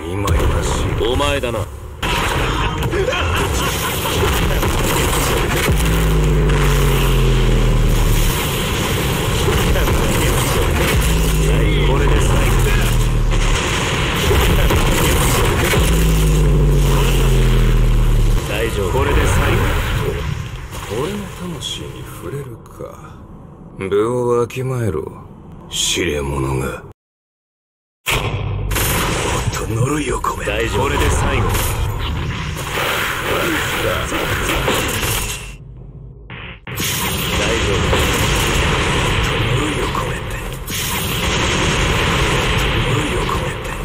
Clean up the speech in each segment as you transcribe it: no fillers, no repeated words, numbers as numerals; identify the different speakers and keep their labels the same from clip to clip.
Speaker 1: 今よらしい。お前だな。これで最後。大丈夫。これで最後。俺の魂に触れるか。分をわきまえろ、知れ者が。もっと呪いを込め。大丈夫。これで最後。大丈夫。呪いを込めて。呪いを込めて。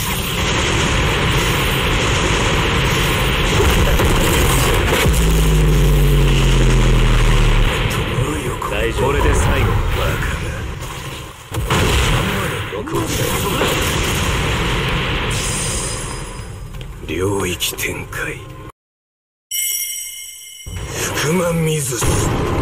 Speaker 1: 大丈夫。これで最後。バカが。領域展開。不満水す。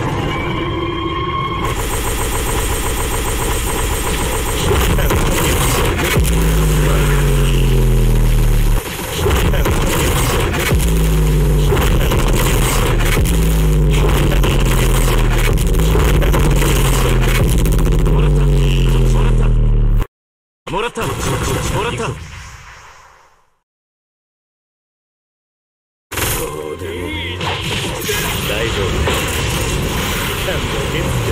Speaker 1: もらった。もらった。どうでもいい。大丈夫。ちゃんと元気を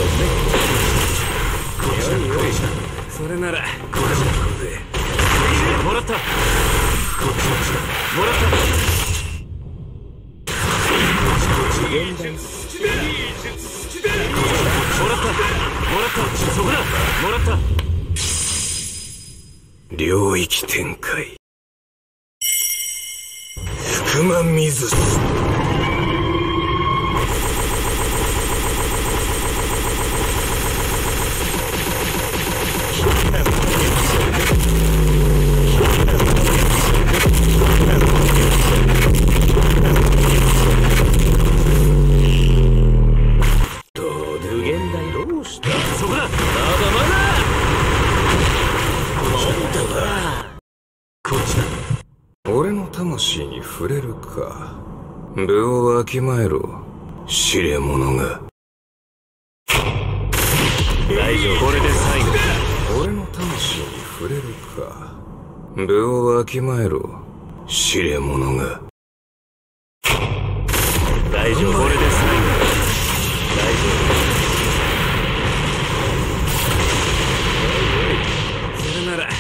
Speaker 1: ね。よいしょ。それならこれでもらった。もらった。そこだ。もらった。領域展開。不満水す。どうで無限大どうした。そこだ。まだまだ。こっちだ。俺の魂に触れるか。分をわきまえろ、知れ者が。大丈夫。これで最後。俺の魂に触れるか。分をわきまえろ、知れ者が。大丈夫。これで最後。大丈夫。それなら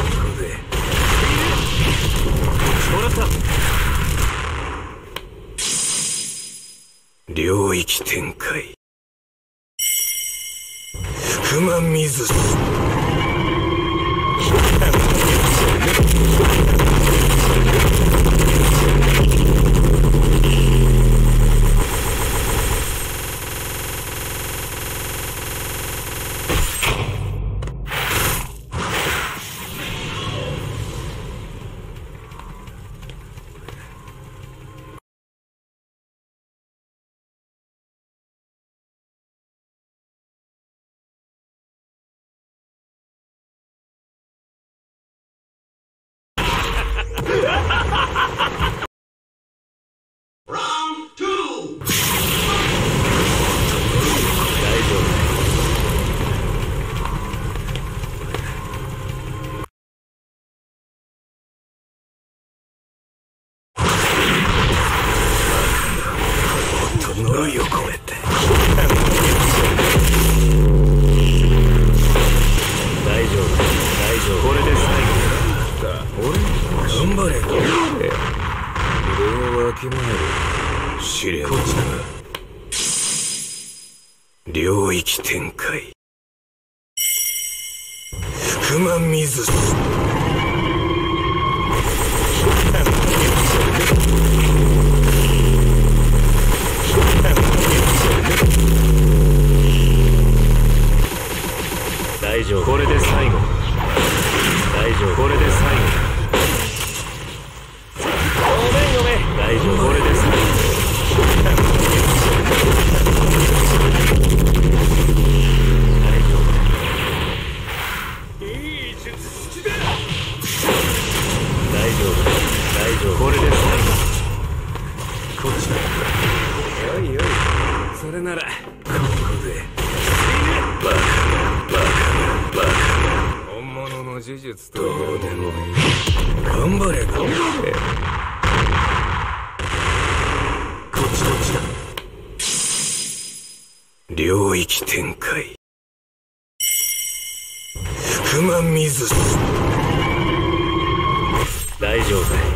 Speaker 1: もらった。領域展開。不満水す。呪いを込めて。大丈夫。大丈夫。これで最後だ。俺頑張れ。分をわきまえる、試練だ。領域展開。不満水す。大丈夫。これで最後。大丈夫。これで最後。ごめんごめん。大丈夫。これで最後。大丈夫。いい術式だ。 大丈夫大丈夫。これで最後。こっちだ。よいよい。それならここでバカバカ本物の呪術とどうでもいい。頑張れ頑張れ。こっちどっちだ。領域展開。福満水す。大丈夫だ。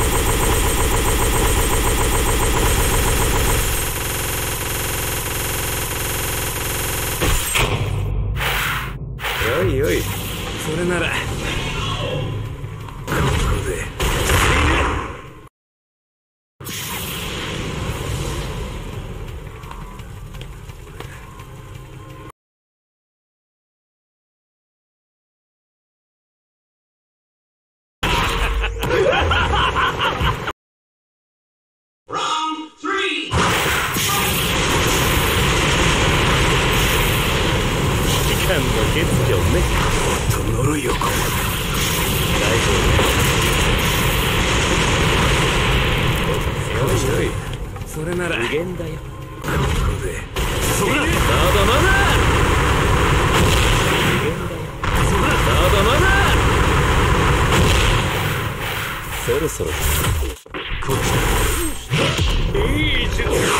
Speaker 1: よいよい。それならここで時間の欠如ね。もっと呪いをこ大丈夫。よいよい。それなら無限だよ。ここでそらまだまだ無限だよ。そらまだまだそろそろこっちだ。いい術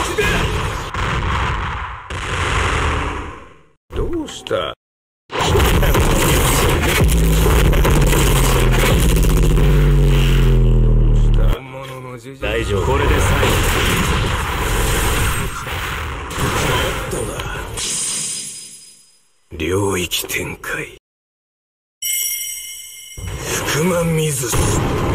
Speaker 1: だ。どうした。大丈夫。これで最後。どうだ。領域展開。福満水す。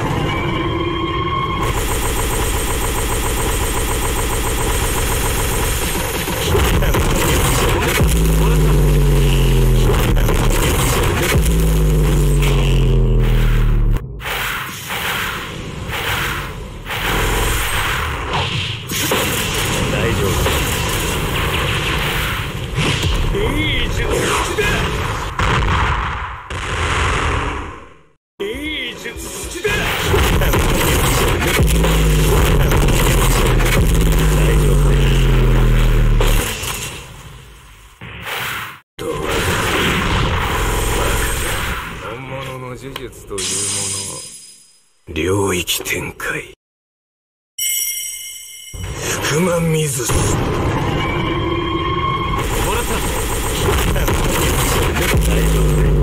Speaker 1: 呪術というもの。領域展開。福満水す。もらった。大丈夫。